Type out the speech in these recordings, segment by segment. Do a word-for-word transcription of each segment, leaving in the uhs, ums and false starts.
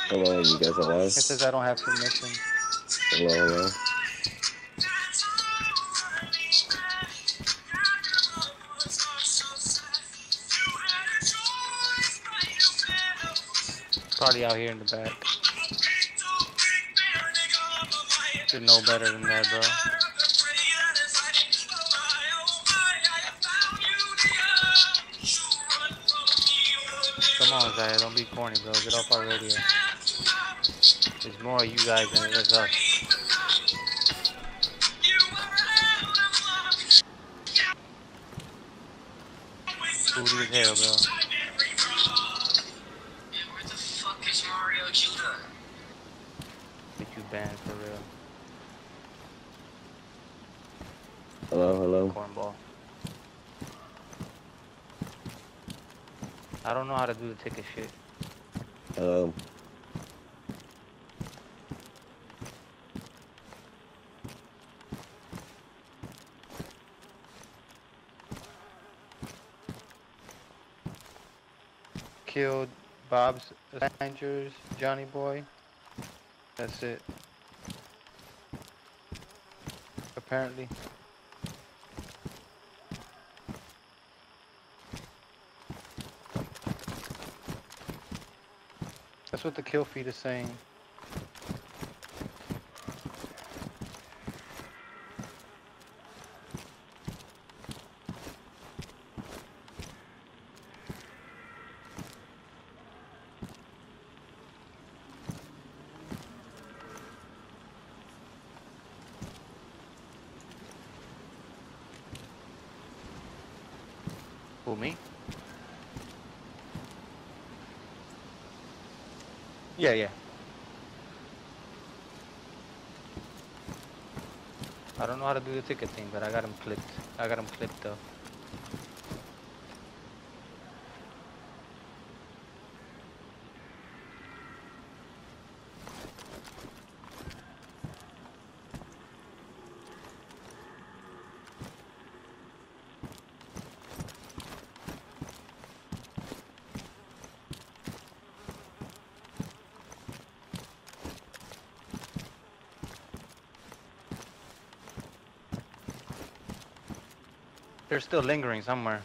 Hello, you guys alive? It says I don't have permission. Hello, hello. Probably out here in the back. Should know better than that, bro. Come on, Zaya, don't be corny, bro. Get off our radio. There's more of you guys than there's us. Booty as hell, bro. Get you banned for real. Hello, hello. Cornball. I don't know how to do the ticket shit. Hello. Killed Bob's Avengers, Johnny Boy. That's it. Apparently. That's what the kill feed is saying. Who, me? Yeah, yeah. I don't know how to do the ticket thing, but I got him clipped. I got him clipped though. They're still lingering somewhere.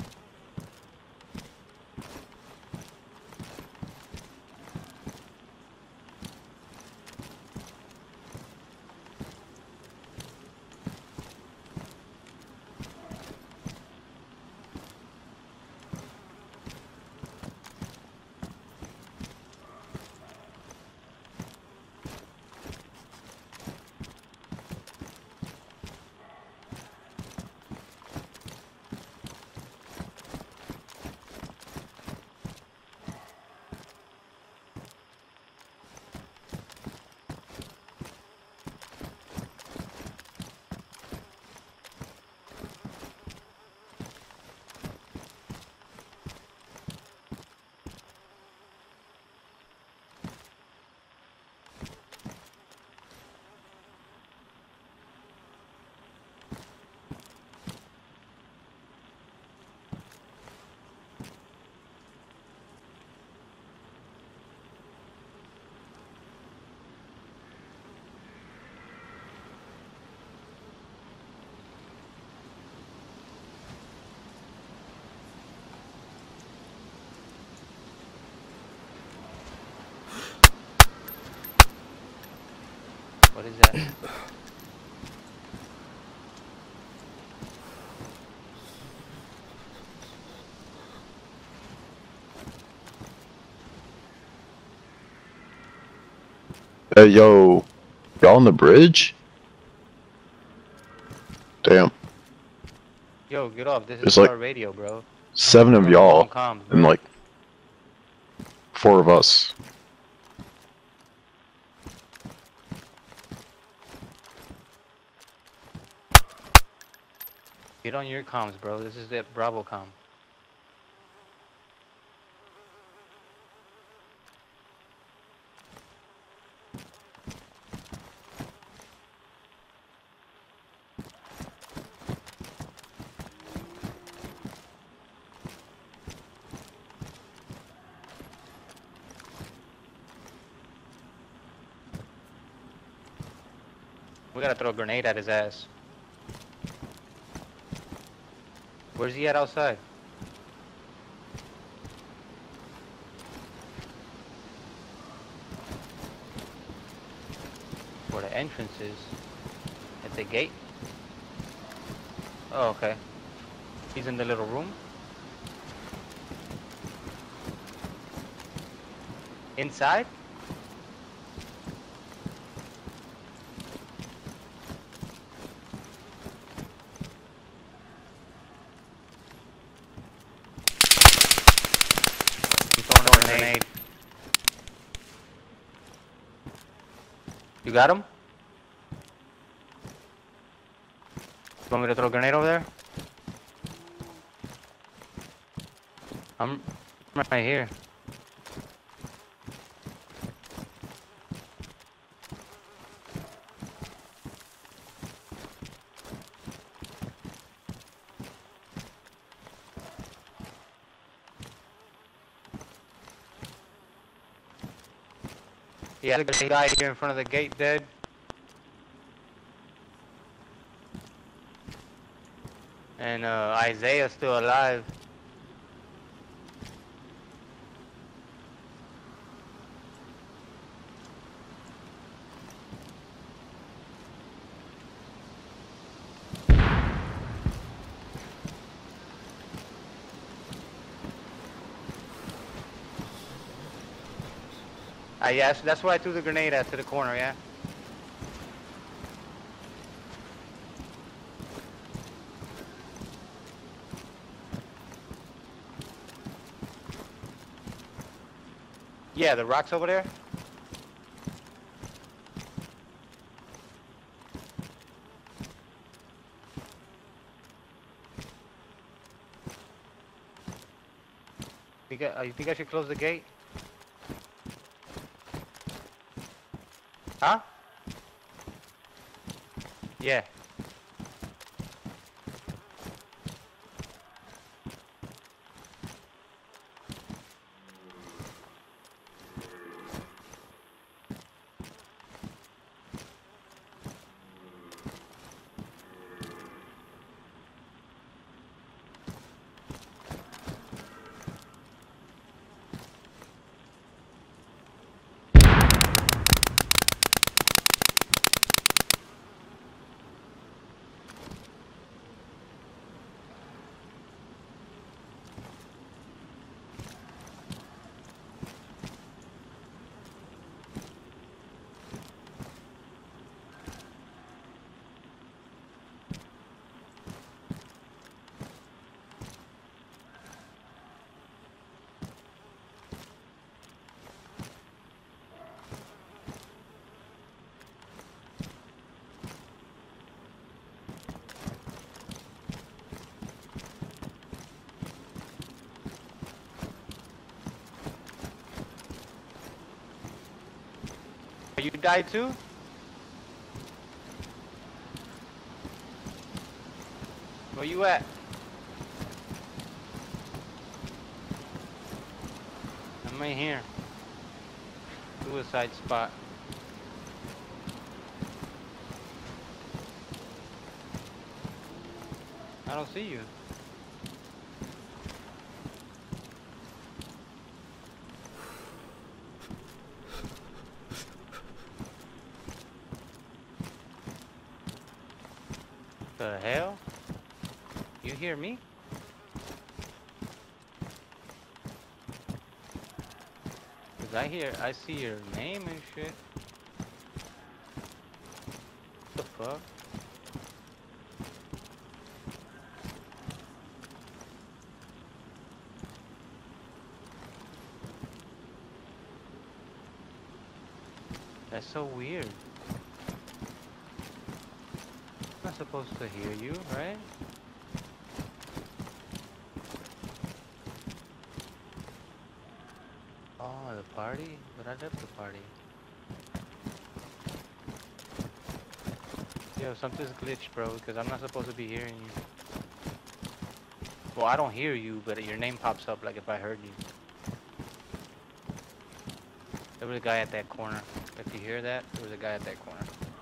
What is that? Hey, yo, y'all on the bridge? Damn. Yo, get off. This is It's like our radio, bro. seven of We're on the wrong y'all comms, and bro. like four of us. Get on your comms, bro. This is the Bravo comm. We gotta throw a grenade at his ass. Where's he at outside? Where the entrance is. At the gate? Oh, okay. He's in the little room? Inside? I'm throwing a grenade. You got him? You want me to throw a grenade over there? I'm right here. Yeah, there's a guy here in front of the gate dead. And uh, Isaiah's still alive. Uh, yeah, that's, that's where I threw the grenade at, to the corner, yeah? Yeah, the rocks over there? You, got, uh, you think I should close the gate? Huh? Yeah. You died too? Where you at? I'm right here. Suicide spot. I don't see you. The hell? You hear me? Cause I hear, I see your name and shit. What the fuck? That's so weird. I'm not supposed to hear you, right? Oh, the party? But I left the party. Yo, something's glitched, bro, because I'm not supposed to be hearing you. Well, I don't hear you, but your name pops up like if I heard you. There was a guy at that corner. If you hear that, there was a guy at that corner.